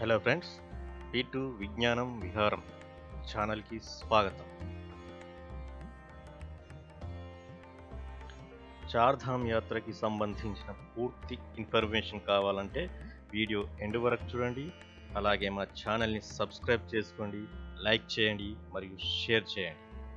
Hello friends, P2 విజ్ఞానం విహారం ఛానల్కి స్వాగతం. చార్ధామ్ యాత్రకి సంబంధించిన పూర్తి ఇన్ఫర్మేషన్ కావాలంటే వీడియో ఎండ్ వరకు చూడండి. అలాగే మా ఛానల్ని సబ్స్క్రైబ్ చేసుకోండి, లైక్ చేయండి మరియు షేర్ చేయండి.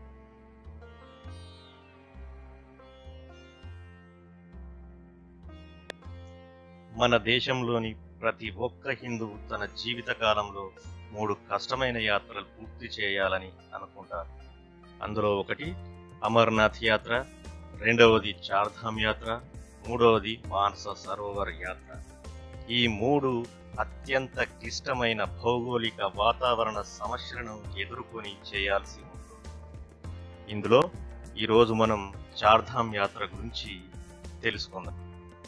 మన దేశంలోని ప్రతి ఒక్క హిందువు తన జీవిత కాలంలో 3 కష్టమైన యాత్రలు పూర్తి చేయాలని అనుకుంటారు. అందులో ఒకటి అమర్నాథ్ యాత్ర, రెండవది చార్ధామ్ యాత్ర, మూడవది మానస సరోవర్ యాత్ర. ఈ 3 అత్యంత క్లిష్టమైన భౌగోళిక వాతావరణ సమస్యలను ఎదుర్కొని చేయాల్సి ఉంటుంది. ఇందులో ఈరోజు మనం చార్ధామ్ యాత్ర గురించి తెలుసుకుందాం.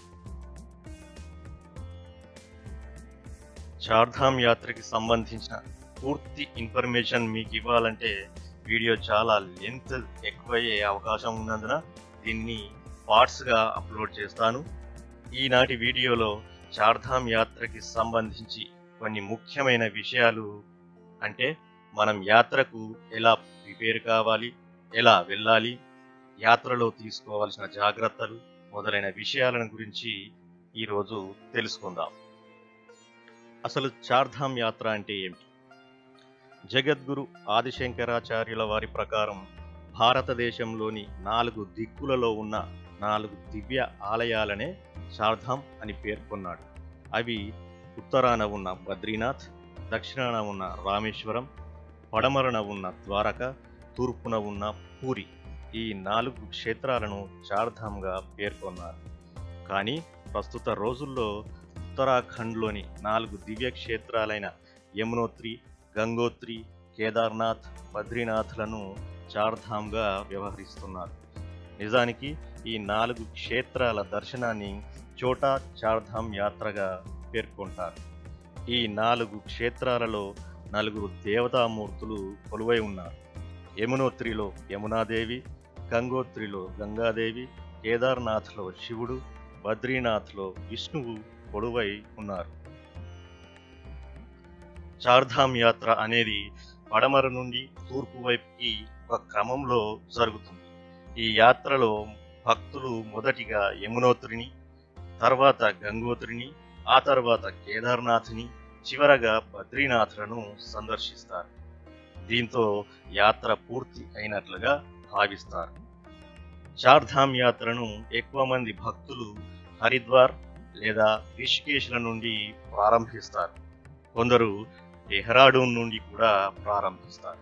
చార్ధామ్ యాత్రకి సంబంధించిన పూర్తి ఇన్ఫర్మేషన్ మీకు ఇవ్వాలంటే వీడియో చాలా లెంత్ ఎక్కువయ్యే అవకాశం ఉన్నందున దీన్ని పార్ట్స్గా అప్లోడ్ చేస్తాను. ఈనాటి వీడియోలో చార్ధామ్ యాత్రకి సంబంధించి కొన్ని ముఖ్యమైన విషయాలు, అంటే మనం యాత్రకు ఎలా ప్రిపేర్ కావాలి, ఎలా వెళ్ళాలి, యాత్రలో తీసుకోవాల్సిన జాగ్రత్తలు మొదలైన విషయాలను గురించి ఈరోజు తెలుసుకుందాం. అసలు చార్ధామ్ యాత్ర అంటే ఏమిటి? జగద్గురు ఆదిశంకరాచార్యుల వారి ప్రకారం భారతదేశంలోని 4 దిక్కులలో ఉన్న 4 దివ్య ఆలయాలనే చార్ధామ్ అని పేర్కొన్నాడు. అవి ఉత్తరాన ఉన్న బద్రీనాథ్, దక్షిణాన ఉన్న రామేశ్వరం, పడమరన ఉన్న ద్వారక, తూర్పున ఉన్న పూరి. ఈ 4 క్షేత్రాలను చార్ధామ్గా పేర్కొన్నారు. కానీ ప్రస్తుత రోజుల్లో ఉత్తరాఖండ్లోని 4 దివ్య క్షేత్రాలైన యమునోత్రి, గంగోత్రి, కేదార్నాథ్, బద్రీనాథ్లను చార్ధామ్గా వ్యవహరిస్తున్నారు. నిజానికి ఈ 4 క్షేత్రాల దర్శనాన్ని చోటా చార్ధామ్ యాత్రగా పేర్కొంటారు. ఈ 4 క్షేత్రాలలో 4 దేవతామూర్తులు కొలువై ఉన్నారు. యమునోత్రిలో యమునాదేవి, గంగోత్రిలో గంగాదేవి, కేదార్నాథ్లో శివుడు, బద్రీనాథ్లో విష్ణువు కొలువై ఉన్నారు. చార్ధామ్ యాత్ర అనేది పడమర నుండి తూర్పు వైపుకి ఒక క్రమంలో జరుగుతుంది. ఈ యాత్రలో భక్తులు మొదటిగా యమునోత్రిని, తర్వాత గంగోత్రిని, ఆ తర్వాత కేదార్నాథ్ని, చివరగా బద్రీనాథ్లను సందర్శిస్తారు. దీంతో యాత్ర పూర్తి అయినట్లుగా భావిస్తారు. చార్ధామ్ యాత్రను ఎక్కువ మంది భక్తులు హరిద్వార్ లేదా రిషికేశ్ల నుండి ప్రారంభిస్తారు. కొందరు డెహ్రాడూన్ నుండి కూడా ప్రారంభిస్తారు.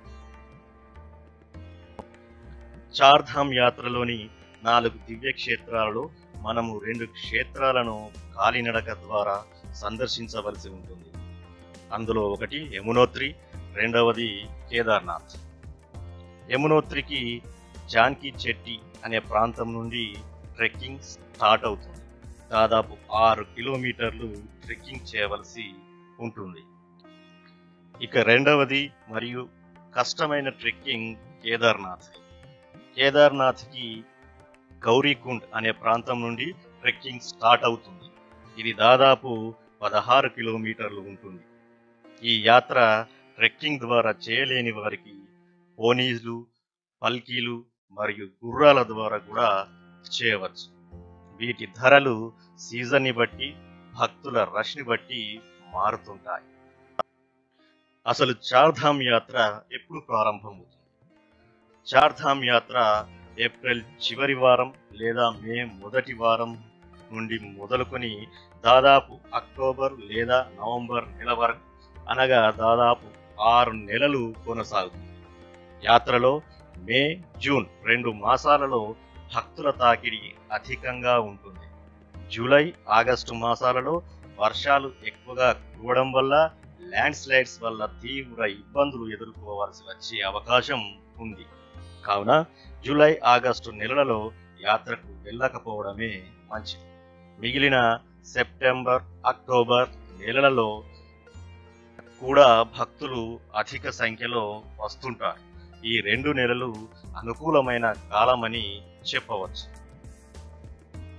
చార్ధామ్ యాత్రలోని 4 దివ్య క్షేత్రాలలో మనము 2 క్షేత్రాలను కాలినడక ద్వారా సందర్శించవలసి ఉంటుంది. అందులో ఒకటి యమునోత్రి, రెండవది కేదార్నాథ్. యమునోత్రికి జాన్కీ చెట్టి అనే ప్రాంతం నుండి ట్రెక్కింగ్ స్టార్ట్ అవుతుంది. దాదాపు 6 కిలోమీటర్లు ట్రెక్కింగ్ చేయవలసి ఉంటుంది. ఇక రెండవది మరియు కష్టమైన ట్రెక్కింగ్ కేదార్నాథ్. కేదార్నాథ్కి గౌరీకుండ్ అనే ప్రాంతం నుండి ట్రెక్కింగ్ స్టార్ట్ అవుతుంది. ఇది దాదాపు 16 కిలోమీటర్లు ఉంటుంది. ఈ యాత్ర ట్రెక్కింగ్ ద్వారా చేయలేని వారికి పోనీలు, పల్కీలు మరియు గుర్రాల ద్వారా కూడా చేయవచ్చు. వీటి ధరలు సీజన్ని బట్టి, భక్తుల రష్ని బట్టి మారుతుంటాయి. అసలు చార్ధామ్ యాత్ర ఎప్పుడు ప్రారంభమవుతుంది? చార్ధామ్ యాత్ర ఏప్రిల్ చివరి వారం లేదా మే మొదటి వారం నుండి మొదలుకొని దాదాపు అక్టోబర్ లేదా నవంబర్ నెల వరకు, అనగా దాదాపు 6 నెలలు కొనసాగుతుంది. యాత్రలో మే, జూన్ 2 మాసాలలో భక్తుల తాకిడి అధికంగా ఉంటుంది. జూలై, ఆగస్టు మాసాలలో వర్షాలు ఎక్కువగా కురవడం వల్ల ల్యాండ్ స్లైడ్స్ వల్ల తీవ్ర ఇబ్బందులు ఎదుర్కోవాల్సి వచ్చే అవకాశం ఉంది. కావున జూలై, ఆగస్టు నెలలలో యాత్రకు వెళ్ళకపోవడమే మంచిది. మిగిలిన సెప్టెంబర్, అక్టోబర్ నెలలలో కూడా భక్తులు అధిక సంఖ్యలో వస్తుంటారు. ఈ 2 నెలలు అనుకూలమైన కాలమని చెప్పవచ్చు.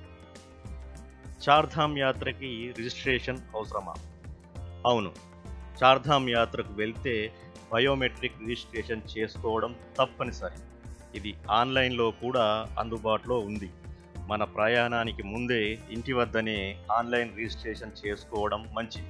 చార్ధామ్ యాత్రకి రిజిస్ట్రేషన్ అవసరమా? అవును, చార్ధామ్ యాత్రకు వెళ్తే బయోమెట్రిక్ రిజిస్ట్రేషన్ చేసుకోవడం తప్పనిసరి. ఇది ఆన్లైన్లో కూడా అందుబాటులో ఉంది. మన ప్రయాణానికి ముందే ఇంటి వద్దనే ఆన్లైన్ రిజిస్ట్రేషన్ చేసుకోవడం మంచిది.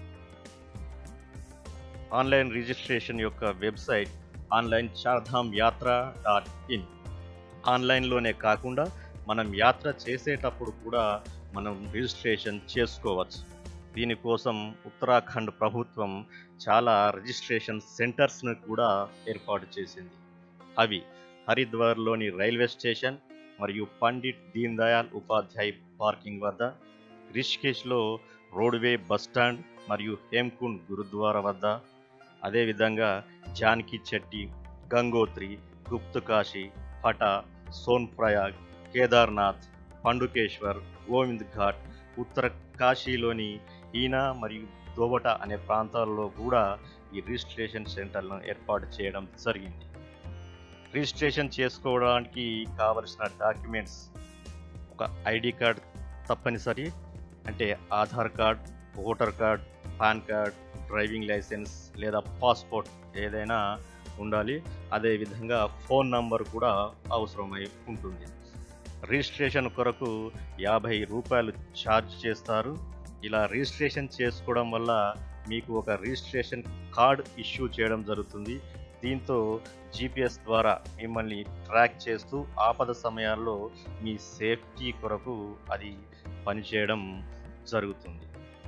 ఆన్లైన్ రిజిస్ట్రేషన్ యొక్క website online Chardham Yatra .in. ఆన్లైన్లోనే కాకుండా మనం యాత్ర చేసేటప్పుడు కూడా మనం రిజిస్ట్రేషన్ చేసుకోవచ్చు. దీనికోసం ఉత్తరాఖండ్ ప్రభుత్వం చాలా రిజిస్ట్రేషన్ సెంటర్స్ను కూడా ఏర్పాటు చేసింది. అవి హరిద్వార్లోని రైల్వే స్టేషన్ మరియు పండిట్ దీన్ దయాళ్ ఉపాధ్యాయ్ పార్కింగ్ వద్ద, రిషికేశ్లో రోడ్వే బస్టాండ్ మరియు హేమ్కుండ్ గురుద్వారా వద్ద, అదేవిధంగా జానకి చెట్టి, గంగోత్రి, గుప్తకాశి, హటా, సోన్ప్రయాగ్, కేదార్నాథ్, పండుకేశ్వర్, గోవింద్ ఘాట్, ఉత్తర కాశీలోని ఈనా మరియు దోబట అనే ప్రాంతాల్లో కూడా ఈ రిజిస్ట్రేషన్ సెంటర్లను ఏర్పాటు చేయడం జరిగింది. రిజిస్ట్రేషన్ చేసుకోవడానికి కావలసిన డాక్యుమెంట్స్: ఒక ఐడి కార్డ్ తప్పనిసరి, అంటే Aadhaar card, voter card, PAN card, driving licence లేదా పాస్పోర్ట్ ఏదైనా ఉండాలి. అదేవిధంగా ఫోన్ నంబర్ కూడా అవసరమై ఉంటుంది. రిజిస్ట్రేషన్ కొరకు 50 రూపాయలు ఛార్జ్ చేస్తారు. ఇలా రిజిస్ట్రేషన్ చేసుకోవడం వల్ల మీకు ఒక రిజిస్ట్రేషన్ కార్డ్ ఇష్యూ చేయడం జరుగుతుంది. దీంతో GPS ద్వారా మిమ్మల్ని ట్రాక్ చేస్తూ ఆపద సమయాల్లో మీ సేఫ్టీ కొరకు అది పనిచేయడం జరుగుతుంది.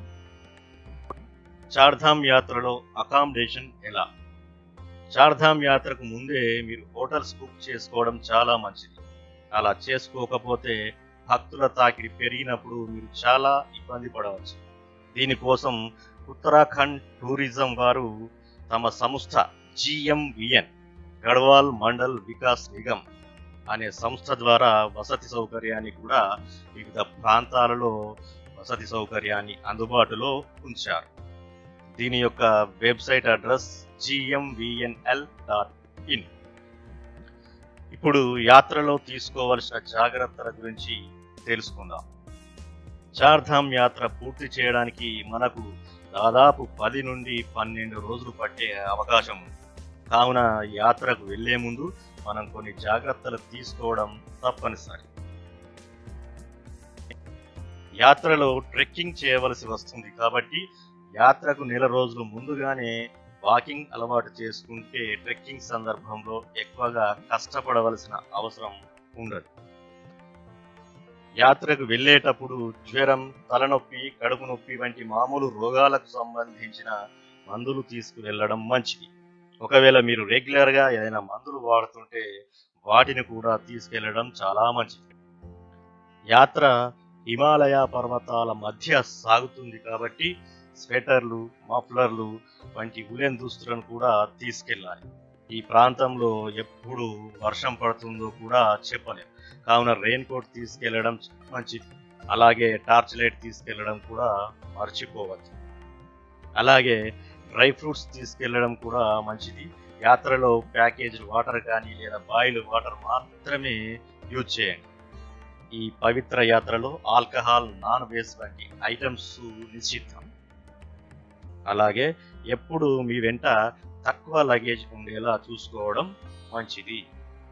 చార్ధామ్ యాత్రలో అకామిడేషన్ ఎలా? చార్ధామ్ యాత్రకు ముందే మీరు హోటల్స్ బుక్ చేసుకోవడం చాలా మంచిది. అలా చేసుకోకపోతే భక్తుల తాకిడి పెరిగినప్పుడు మీరు చాలా ఇబ్బంది పడవచ్చు. దీనికోసం ఉత్తరాఖండ్ టూరిజం వారు తమ సంస్థ GMVN గఢ్వాల్ మండల్ వికాస్ నిగమ్ అనే సంస్థ ద్వారా వసతి సౌకర్యాన్ని కూడా వివిధ ప్రాంతాలలో వసతి సౌకర్యాన్ని అందుబాటులో ఉంచారు. దీని యొక్క వెబ్సైట్ అడ్రస్ gmvnl.in. ఇప్పుడు యాత్రలో తీసుకోవలసిన జాగ్రత్తల గురించి తెలుసుకుందాం. చార్ధామ్ యాత్ర పూర్తి చేయడానికి మనకు దాదాపు 10 నుండి 12 రోజులు పట్టే అవకాశం ఉంది. కావున యాత్రకు వెళ్లే ముందు మనం కొన్ని జాగ్రత్తలు తీసుకోవడం తప్పనిసరి. యాత్రలో ట్రెక్కింగ్ చేయవలసి వస్తుంది కాబట్టి యాత్రకు నెల రోజులు ముందుగానే వాకింగ్ అలవాటు చేసుకుంటే ట్రెక్కింగ్ సందర్భంలో ఎక్కువగా కష్టపడవలసిన అవసరం ఉండదు. యాత్రకు వెళ్ళేటప్పుడు జ్వరం, తలనొప్పి, కడుపు నొప్పి వంటి మామూలు రోగాలకు సంబంధించిన మందులు తీసుకువెళ్ళడం మంచిది. ఒకవేళ మీరు రెగ్యులర్గా ఏదైనా మందులు వాడుతుంటే వాటిని కూడా తీసుకెళ్లడం చాలా మంచిది. యాత్ర హిమాలయ పర్వతాల మధ్య సాగుతుంది కాబట్టి స్వెటర్లు, మఫ్లర్లు వంటి ఉలెన్ దుస్తులను కూడా తీసుకెళ్ళాలి. ఈ ప్రాంతంలో ఎప్పుడు వర్షం పడుతుందో కూడా చెప్పలేం. కావున రెయిన్ కోట్ తీసుకెళ్లడం మంచిది. అలాగే టార్చ్ లైట్ తీసుకెళ్లడం కూడా మర్చిపోవద్దు. అలాగే డ్రై ఫ్రూట్స్ తీసుకెళ్లడం కూడా మంచిది. యాత్రలో ప్యాకేజ్ వాటర్ కానీ లేదా బాయిల్ వాటర్ మాత్రమే యూజ్ చేయండి. ఈ పవిత్ర యాత్రలో ఆల్కహాల్, నాన్ వెజ్ వంటి ఐటమ్స్ నిషిద్ధం. అలాగే ఎప్పుడు మీ వెంట తక్కువ లగేజ్ ఉండేలా చూసుకోవడం మంచిది.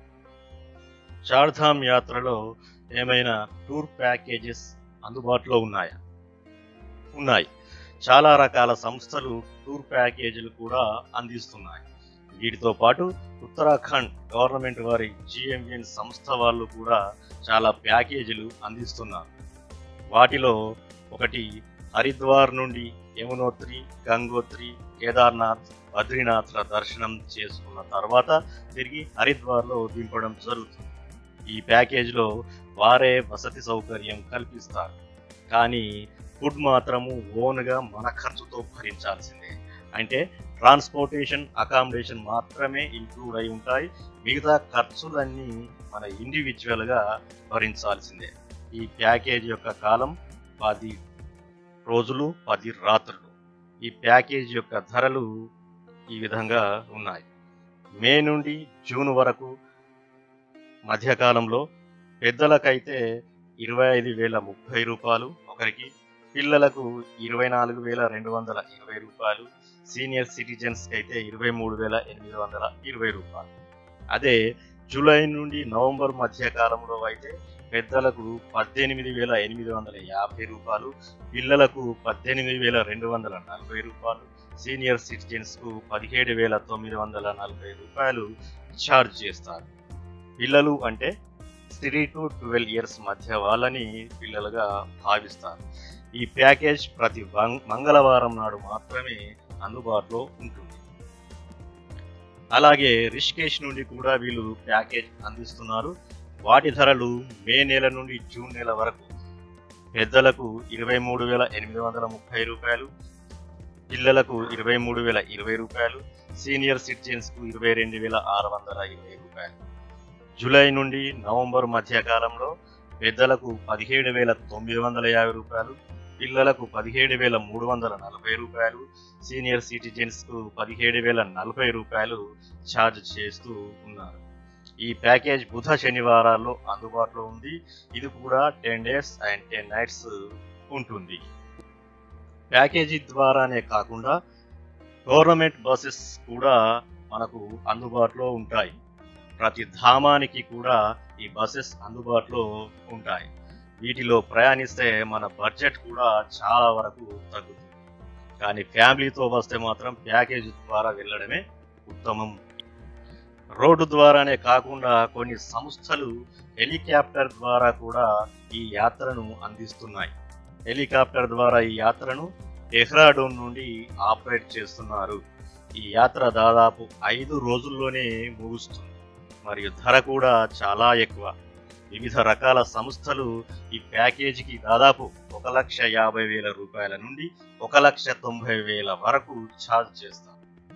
చార్ధామ్ యాత్రలో ఏమైనా టూర్ ప్యాకేజెస్ అందుబాటులో ఉన్నాయా? ఉన్నాయి. చాలా రకాల సంస్థలు టూర్ ప్యాకేజీలు కూడా అందిస్తున్నాయి. వీటితో పాటు ఉత్తరాఖండ్ గవర్నమెంట్ వారి GMVN సంస్థ వాళ్ళు కూడా చాలా ప్యాకేజీలు అందిస్తున్నారు. వాటిలో ఒకటి హరిద్వార్ నుండి యమునోత్రి, గంగోత్రి, కేదార్నాథ్, బద్రీనాథ్ల దర్శనం చేసుకున్న తర్వాత తిరిగి హరిద్వార్లో దింపడం జరుగుతుంది. ఈ ప్యాకేజీలో వారే వసతి సౌకర్యం కల్పిస్తారు. కానీ ఫుడ్ మాత్రము ఓన్గా మన ఖర్చుతో భరించాల్సిందే. అంటే ట్రాన్స్పోర్టేషన్, అకామిడేషన్ మాత్రమే ఇంక్లూడ్ అయి ఉంటాయి. మిగతా ఖర్చులన్నీ మన ఇండివిజువల్గా భరించాల్సిందే. ఈ ప్యాకేజ్ యొక్క కాలం 10 రోజులు 10 రాత్రులు. ఈ ప్యాకేజ్ యొక్క ధరలు ఈ విధంగా ఉన్నాయి. మే నుండి జూన్ వరకు మధ్యకాలంలో పెద్దలకైతే 25,030 రూపాయలు ఒకరికి, పిల్లలకు 24,220 రూపాయలు, సీనియర్ సిటిజన్స్కి అయితే 23,820 రూపాయలు. అదే జూలై నుండి నవంబర్ మధ్య కాలంలో అయితే పెద్దలకు 18,850 రూపాయలు, పిల్లలకు 18,240 రూపాయలు, సీనియర్ సిటిజన్స్కు 17,940 రూపాయలు ఛార్జ్ చేస్తారు. పిల్లలు అంటే 3 to 12 ఇయర్స్ మధ్య వాళ్ళని పిల్లలుగా భావిస్తారు. ఈ ప్యాకేజ్ ప్రతి మంగళవారం నాడు మాత్రమే అందుబాటులో ఉంటుంది. అలాగే రిషికేష్ నుండి కూడా వీళ్ళు ప్యాకేజ్ అందిస్తున్నారు. వాటి ధరలు మే నెల నుండి జూన్ నెల వరకు పెద్దలకు 23,830 రూపాయలు, పిల్లలకు 23,020 రూపాయలు, సీనియర్ సిటిజన్స్కు 22,620 రూపాయలు. జూలై నుండి నవంబర్ మధ్య కాలంలో పెద్దలకు 17,950 రూపాయలు, పిల్లలకు 17,340 రూపాయలు, సీనియర్ సిటిజన్స్కు 17,040 రూపాయలు ఛార్జ్ చేస్తూ ఉన్నారు. ఈ ప్యాకేజ్ బుధ శనివారాల్లో అందుబాటులో ఉంది. ఇది కూడా 10 days and 10 nights ఉంటుంది. ప్యాకేజీ ద్వారానే కాకుండా గవర్నమెంట్ బస్సెస్ కూడా మనకు అందుబాటులో ఉంటాయి. ప్రతి ధామానికి కూడా ఈ బస్సెస్ అందుబాటులో ఉంటాయి. వీటిలో ప్రయాణిస్తే మన బడ్జెట్ కూడా చాలా వరకు తగ్గుతుంది. కానీ ఫ్యామిలీతో వస్తే మాత్రం ప్యాకేజీ ద్వారా వెళ్ళడమే ఉత్తమం. రోడ్డు ద్వారానే కాకుండా కొన్ని సంస్థలు హెలికాప్టర్ ద్వారా కూడా ఈ యాత్రను అందిస్తున్నాయి. హెలికాప్టర్ ద్వారా ఈ యాత్రను డెహ్రాడూన్ నుండి ఆపరేట్ చేస్తున్నారు. ఈ యాత్ర దాదాపు 5 రోజుల్లోనే ముగుస్తుంది మరియు ధర కూడా చాలా ఎక్కువ. వివిధ రకాల సంస్థలు ఈ ప్యాకేజీకి దాదాపు 1,50,000 రూపాయల నుండి 1,90,000 వరకు ఛార్జ్ చేస్తారు.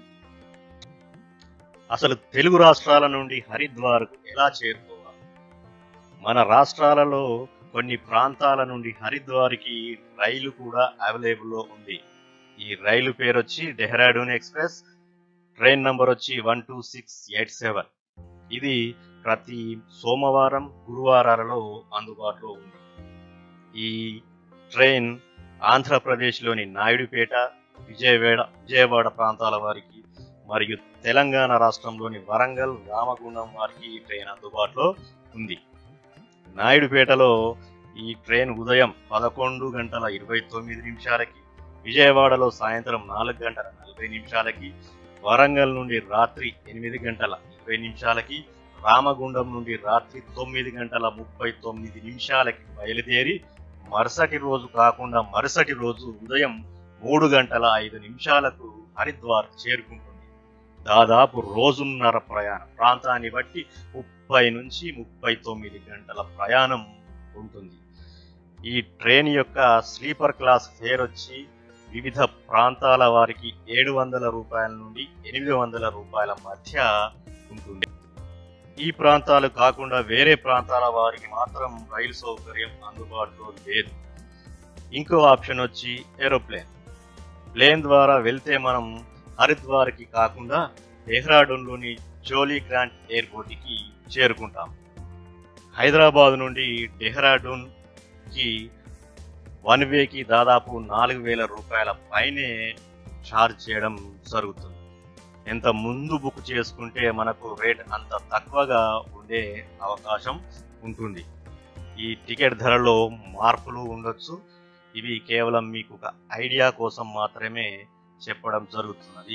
అసలు తెలుగు రాష్ట్రాల నుండి హరిద్వార్కు ఎలా చేరుకోవాలి? మన రాష్ట్రాలలో కొన్ని ప్రాంతాల నుండి హరిద్వార్కి రైలు కూడా అవైలబుల్లో ఉంది. ఈ రైలు పేరు వచ్చి డెహ్రాడూన్ ఎక్స్ప్రెస్, ట్రైన్ నంబర్ వచ్చి 12687. ఇది ప్రతి సోమవారం గురువారాలలో అందుబాటులో ఉంది. ఈ ట్రైన్ ఆంధ్రప్రదేశ్లోని నాయుడుపేట, విజయవాడ ప్రాంతాల వారికి మరియు తెలంగాణ రాష్ట్రంలోని వరంగల్, రామగుండం వారికి ఈ ట్రైన్ అందుబాటులో ఉంది. నాయుడుపేటలో ఈ ట్రైన్ ఉదయం 11:29, విజయవాడలో సాయంత్రం 4:40, వరంగల్ నుండి రాత్రి 8:20, రామగుండం నుండి రాత్రి 9:39 బయలుదేరి మరుసటి రోజు కాకుండా మరుసటి రోజు ఉదయం 3:05 హరిద్వార్ చేరుకుంటుంది. దాదాపు రోజున్నర ప్రయాణం. ప్రాంతాన్ని బట్టి 30 నుంచి 39 గంటల ప్రయాణం ఉంటుంది. ఈ ట్రైన్ యొక్క స్లీపర్ క్లాస్ ఫేర్ వచ్చి వివిధ ప్రాంతాల వారికి 700 రూపాయల నుండి 800 రూపాయల మధ్య ఉంటుంది. ఈ ప్రాంతాలు కాకుండా వేరే ప్రాంతాల వారికి మాత్రం రైలు సౌకర్యం అందుబాటులో లేదు. ఇంకో ఆప్షన్ వచ్చి ఏరోప్లేన్. ప్లేన్ ద్వారా వెళ్తే మనం హరిద్వార్కి కాకుండా డెహ్రాడూన్లోని జోలీ గ్రాంట్ ఎయిర్పోర్ట్కి చేరుకుంటాం. హైదరాబాద్ నుండి డెహ్రాడూన్కి 1 వేకి దాదాపు 4,000 రూపాయల పైనే ఛార్జ్ చేయడం జరుగుతుంది. ఎంత ముందు బుక్ చేసుకుంటే మనకు రేట్ అంత తక్కువగా ఉండే అవకాశం ఉంటుంది. ఈ టికెట్ ధరలో మార్పులు ఉండొచ్చు. ఇవి కేవలం మీకు ఒక ఐడియా కోసం మాత్రమే చెప్పడం జరుగుతున్నది.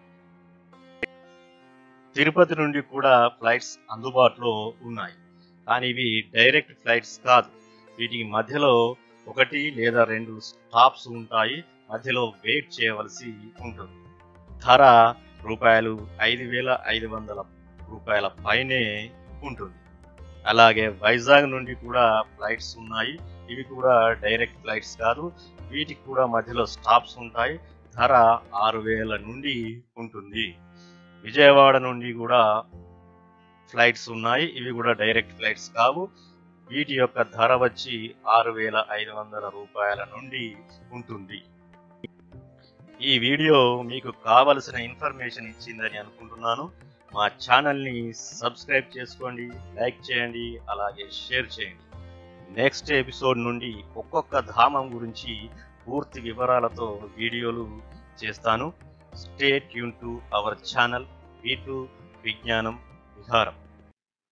తిరుపతి నుండి కూడా ఫ్లైట్స్ అందుబాటులో ఉన్నాయి. కానీ ఇవి డైరెక్ట్ ఫ్లైట్స్ కాదు. వీటికి మధ్యలో 1 లేదా 2 స్టాప్స్ ఉంటాయి. మధ్యలో వెయిట్ చేయవలసి ఉంటుంది. ధర రూపాయలు 5,500 పైనే ఉంటుంది. అలాగే వైజాగ్ నుండి కూడా ఫ్లైట్స్ ఉన్నాయి. ఇవి కూడా డైరెక్ట్ ఫ్లైట్స్ కాదు. వీటికి కూడా మధ్యలో స్టాప్స్ ఉంటాయి. ధర 6,000 నుండి ఉంటుంది. విజయవాడ నుండి కూడా ఫ్లైట్స్ ఉన్నాయి. ఇవి కూడా డైరెక్ట్ ఫ్లైట్స్ కావు. వీటి యొక్క ధర వచ్చి 6,500 రూపాయల నుండి ఉంటుంది. ఈ వీడియో మీకు కావలసిన ఇన్ఫర్మేషన్ ఇచ్చిందని అనుకుంటున్నాను. మా ఛానల్ని సబ్స్క్రైబ్ చేసుకోండి, లైక్ చేయండి, అలాగే షేర్ చేయండి. నెక్స్ట్ ఎపిసోడ్ నుండి ఒక్కొక్క ధామం గురించి పూర్తి వివరాలతో వీడియోలు చేస్తాను. Stay tune to our channel V2 Vignanam విహారం.